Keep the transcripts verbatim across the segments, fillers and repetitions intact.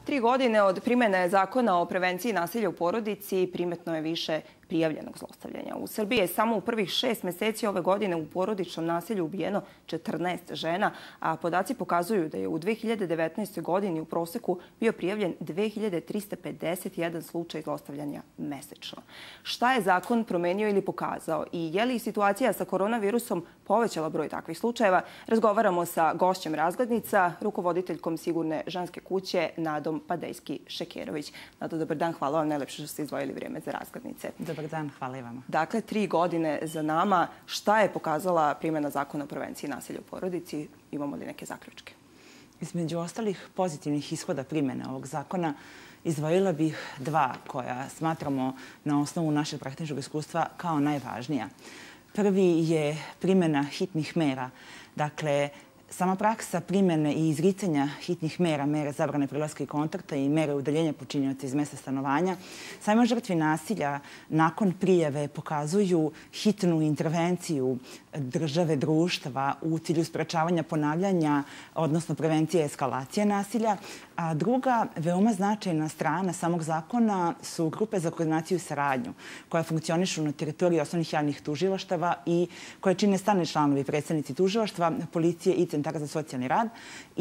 Tri godine od primene zakona o prevenciji nasilja u porodici primetno je više prijavljenog zlostavljanja. U Srbiji je samo u prvih šest meseci ove godine u porodičnom nasilju ubijeno četrnaest žena, a podaci pokazuju da je u dve hiljade devetnaestoj. godini u proseku bio prijavljen dve hiljade trista pedeset jedan slučaj zlostavljanja mesečno. Šta je zakon promenio ili pokazao i je li situacija sa koronavirusom povećala broj takvih slučajeva? Razgovaramo sa gošćem Razglednica, rukovoditeljkom Sigurne ženske kuće Nadom Padejski-Šekerović. Nado, dobar dan, hvala vam najlepše što ste izdvojili vrijeme za Razglednice. Dobar dan, hvala i vama. Dakle, tri godine za nama. Šta je pokazala primjena zakona o prevenciji nasilja u porodici? Imamo li neke zaključke? Između ostalih pozitivnih ishoda primjene ovog zakona izdvojila bih dva koja smatramo na osnovu našeg praktičnog iskustva kao najvažnija. Prvi je primjena hitnih mera. Dakle, sama praksa primjene i izricanja hitnih mera, mere zabrane prilaska i kontakta i mere udaljenja počinioca iz mjesta stanovanja, samoj žrtvi nasilja nakon prijave pokazuju hitnu intervenciju države, društva u cilju sprečavanja ponavljanja, odnosno prevencije eskalacije nasilja. A druga, veoma značajna strana samog zakona su grupe za koordinaciju i saradnju koja funkcionišu na teritoriji osnovnih javnih tužilaštava i koje čine stalni članovi predstavnici tužilaštva, policije i centara za socijalni rad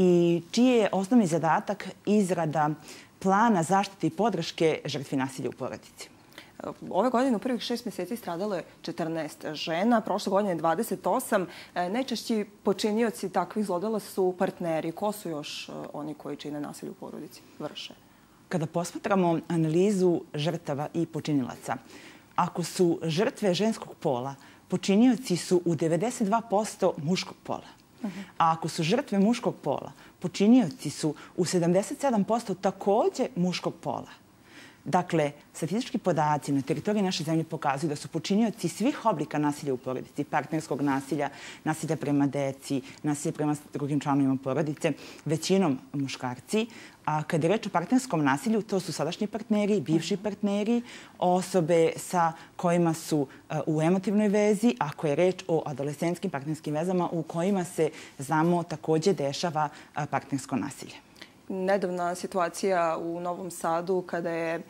i čiji je osnovni zadatak izrada plana zaštite i podrške žrtvi nasilja u porodici. Ove godine u prvih šest mjeseci stradalo je četrnaest žena, prošle godine dvadeset osam. Najčešći počinioci takvih zlodela su partneri. Ko su još oni koji čine nasilje u porodici, vrše? Kada posmatramo analizu žrtava i počinilaca, ako su žrtve ženskog pola, počinioci su u devedeset dva posto muškog pola. A ako su žrtve muškog pola, počinioci su u sedamdeset sedam posto također muškog pola. Dakle, statistički podaci na teritoriji naše zemlje pokazuju da su počinioci svih oblika nasilja u porodici, partnerskog nasilja, nasilja prema deci, nasilja prema drugim članovima porodice, većinom muškarci. A kada je reč o partnerskom nasilju, to su sadašnji partneri, bivši partneri, osobe sa kojima su u emotivnoj vezi, ako je reč o adolescentskim partnerskim vezama u kojima se, znamo, također dešava partnersko nasilje. Nedavna situacija u Novom Sadu kada je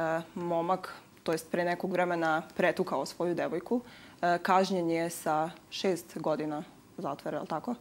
momak, to jest pre nekog vremena, pretukao svoju devojku, kažnjen je sa šest godina zatvora, je li tako?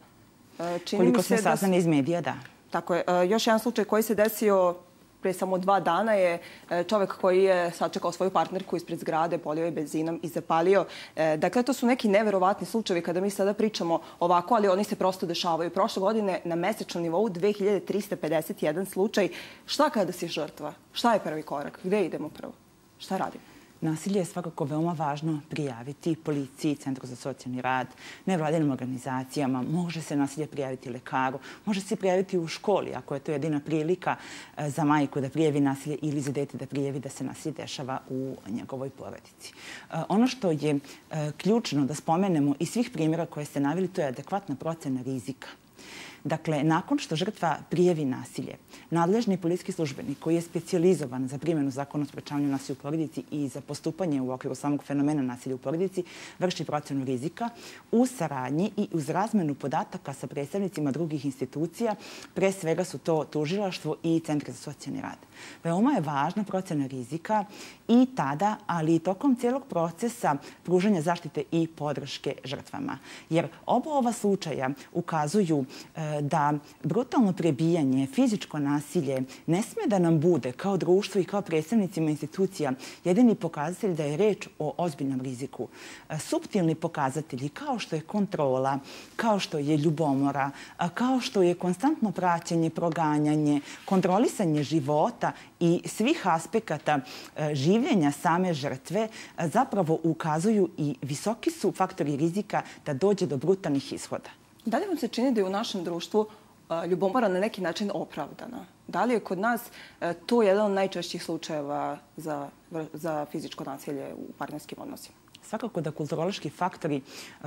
Koliko smo saznali iz medija, da. Tako je. Još jedan slučaj koji se desio pre samo dva dana je čovjek koji je sačekao svoju partnerku ispred zgrade, polio je benzinom i zapalio. Dakle, to su neki neverovatni slučajevi kada mi sada pričamo ovako, ali oni se prosto dešavaju. Prošle godine na mesečnom nivou dve hiljade trista pedeset jedan slučaj. Šta kada si žrtva? Šta je prvi korak? Gde idemo prvo? Šta radimo? Nasilje je svakako veoma važno prijaviti policiji, Centru za socijalni rad, nevladinim organizacijama. Može se nasilje prijaviti lekaru, može se prijaviti u školi, ako je to jedina prilika za majku da prijavi nasilje ili za dete da prijavi da se nasilje dešava u njegovoj porodici. Ono što je ključno da spomenemo iz svih primjera koje ste naveli, to je adekvatna procena rizika. Dakle, nakon što žrtva prijavi nasilje, nadležni policijski službenik koji je specijalizovan za primjenu zakona o sprečavanju nasilja u porodici i za postupanje u okviru samog fenomena nasilja u porodici vrši procenu rizika u saradnji i uz razmenu podataka sa predstavnicima drugih institucija, pre svega su to tužilaštvo i centri za socijalni rad. Veoma je važna procena rizika i tada, ali i tokom cijelog procesa pružanja zaštite i podrške žrtvama. Jer oba ova slučaja ukazuju da brutalno prebijanje, fizičko nasilje ne smije da nam bude kao društvo i kao predstavnicima institucija jedini pokazatelj da je reč o ozbiljnom riziku. Suptilni pokazatelji kao što je kontrola, kao što je ljubomora, kao što je konstantno praćenje, proganjanje, kontrolisanje života i svih aspekata življenja same žrtve zapravo ukazuju i visoki su faktori rizika da dođe do brutalnih ishoda. Da li vam se čini da je u našem društvu ljubomora na neki način opravdana? Da li je kod nas to jedan od najčešćih slučajeva za, za fizičko nasilje u partnerskim odnosima? Svakako da kulturološki faktori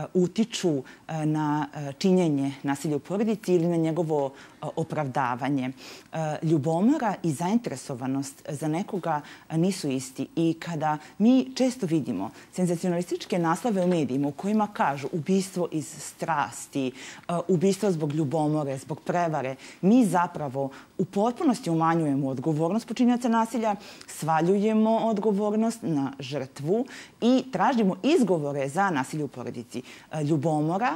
utiču na činjenje nasilja u porodici ili na njegovo opravdavanje. Ljubomora i zainteresovanost za nekoga nisu isti. I kada mi često vidimo senzacionalističke naslove u medijima u kojima kažu ubistvo iz strasti, ubistvo zbog ljubomore, zbog prevare, mi zapravo u potpunosti umanjujemo odgovornost počinioca nasilja, svaljujemo odgovornost na žrtvu i tražimo izgovore za nasilje u porodici. Ljubomora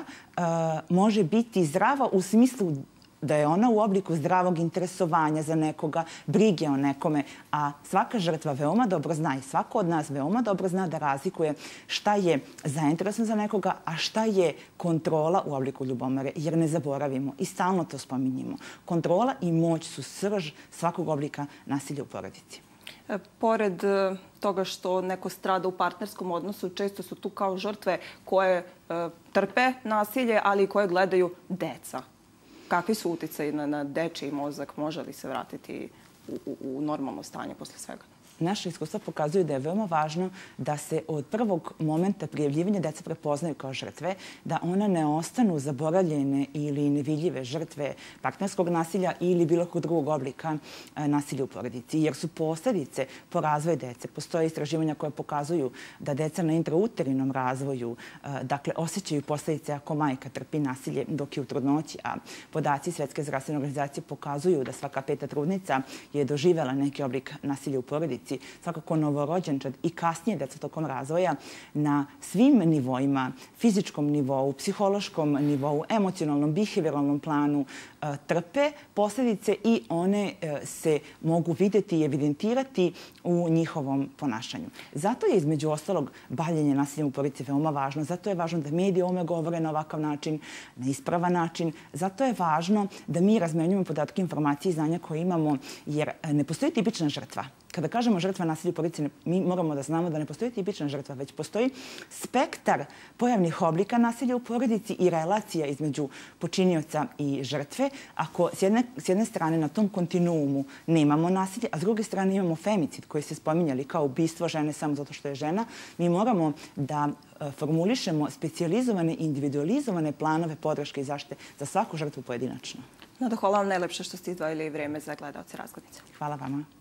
može biti zdrava u smislu da je ona u obliku zdravog interesovanja za nekoga, brige o nekome, a svaka žrtva veoma dobro zna i svako od nas veoma dobro zna da razlikuje šta je zainteresovan za nekoga, a šta je kontrola u obliku ljubomore, jer ne zaboravimo i stalno to spominjimo. Kontrola i moć su srž svakog oblika nasilja u porodici. Pored toga što neko strada u partnerskom odnosu, često su tu kao žrtve koje trpe nasilje, ali i koje gledaju deca. Kakvi su uticaji na dečiji mozak? Može li se vratiti u normalno stanje posle svega? Naše iskustva pokazuju da je veoma važno da se od prvog momenta prijavljivanja deca prepoznaju kao žrtve, da ona ne ostanu zaboravljene ili nevidljive žrtve partnerskog nasilja ili bilo kod drugog oblika nasilja u porodici. Jer su posledice po razvoju dece. Postoje istraživanja koje pokazuju da deca na intrauterinom razvoju, dakle, osjećaju posledice ako majka trpi nasilje dok je u trudnoći, a podaci Svetske zdravstvene organizacije pokazuju da svaka peta trudnica je doživela neki oblik nasilja u porodici. Svakako novorođenčad i kasnije deca tokom razvoja na svim nivoima, fizičkom nivou, psihološkom nivou, emocionalnom, bihevioralnom planu, trpe posljedice i one se mogu vidjeti i evidentirati u njihovom ponašanju. Zato je između ostalog bavljenje nasiljem u porodici veoma važno. Zato je važno da mediji o ovome govore na ovakav način, na ispravan način. Zato je važno da mi razmenjujemo podatke, informacije i znanja koje imamo, jer ne postoji tipična žrtva. Kada kažemo žrtva nasilja u porodici, mi moramo da znamo da ne postoji tipična žrtva, već postoji spektar pojavnih oblika nasilja u porodici i relacija između počinioca i žrtve. Ako s jedne, s jedne strane na tom kontinuumu nemamo nasilje, a s druge strane imamo femicid koji se spominjali kao ubistvo žene samo zato što je žena, mi moramo da formulišemo specijalizovane, individualizovane planove podrške i zaštite za svaku žrtvu pojedinačno. Nada, hvala vam najlepše što ste izdvojili vreme za gledaoce Razglednice. Hvala vama.